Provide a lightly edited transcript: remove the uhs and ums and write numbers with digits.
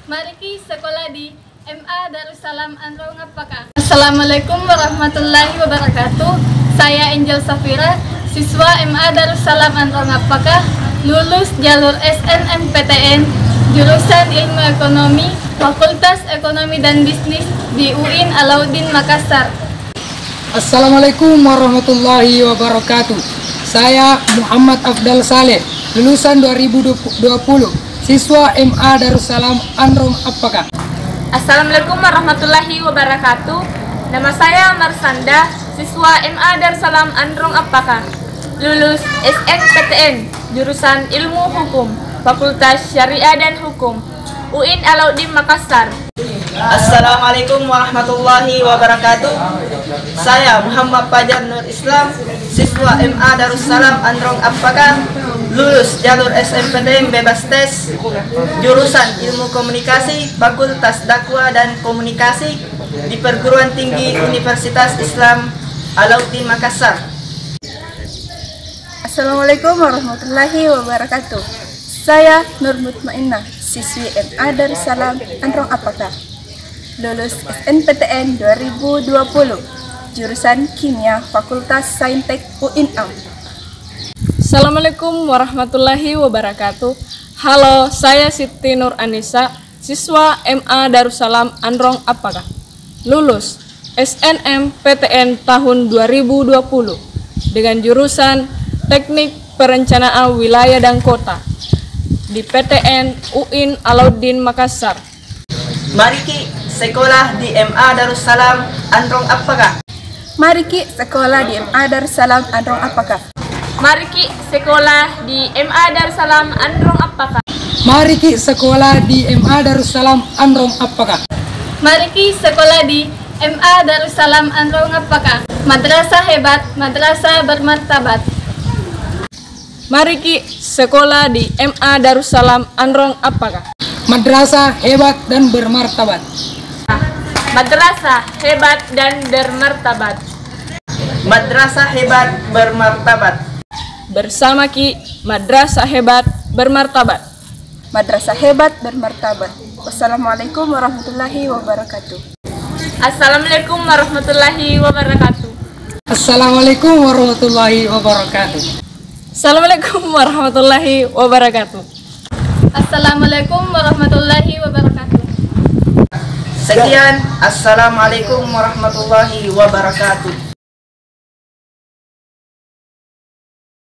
Mariki sekolah di MA Darussalam Androng Apaka. Assalamualaikum warahmatullahi wabarakatuh. Saya Angel Safira, siswa MA Darussalam Androng Apaka, lulus jalur SNMPTN, jurusan Ilmu Ekonomi, Fakultas Ekonomi dan Bisnis di UIN Alauddin Makassar. Assalamualaikum warahmatullahi wabarakatuh. Saya Muhammad Afdal Saleh, lulusan 2020, siswa MA Darussalam Androng Apaka. Assalamualaikum warahmatullahi wabarakatuh. Nama saya Marsanda, siswa MA Darussalam Androng Apaka, lulus SNPTN, jurusan Ilmu Hukum, Fakultas Syariah dan Hukum, UIN Alauddin Makassar. Assalamualaikum warahmatullahi wabarakatuh. Saya Muhammad Fajar Nur Islam, siswa MA Darussalam Androng Apaka, lulus jalur SNMPTN bebas tes, jurusan Ilmu Komunikasi, Fakultas Dakwah dan Komunikasi di Perguruan Tinggi Universitas Islam Alauddin Makassar. Assalamualaikum warahmatullahi wabarakatuh. Saya Nur Mutmainnah, siswi MA Darussalam Androng Apaka, lulus SNPTN 2020, jurusan Kimia, Fakultas Saintek UIN AM. Assalamualaikum warahmatullahi wabarakatuh. Halo, saya Siti Nur Anissa, siswa MA Darussalam Androng Apaka, lulus SNMPTN tahun 2020 dengan jurusan Teknik Perencanaan Wilayah dan Kota di PTN UIN Alauddin Makassar. Mariki sekolah di MA Darussalam Androng Apaka. Mariki sekolah di MA Darussalam Androng Apaka. Mariki sekolah di MA Darussalam Androng Apaka. Mariki sekolah di MA Darussalam Androng Apaka. Mariki sekolah di MA Darussalam Androng Apaka. Madrasah hebat, madrasah bermartabat. Mariki sekolah di MA Darussalam Androng Apaka. Madrasah hebat dan bermartabat. Madrasah hebat dan bermartabat. Madrasah hebat bermartabat. Bersama Ki, madrasah hebat bermartabat. Madrasah hebat bermartabat. Wassalamualaikum warahmatullahi wabarakatuh. Assalamualaikum warahmatullahi wabarakatuh. Assalamualaikum warahmatullahi wabarakatuh. Assalamualaikum warahmatullahi wabarakatuh. Assalamualaikum warahmatullahi wabarakatuh. Sekian, assalamualaikum warahmatullahi wabarakatuh.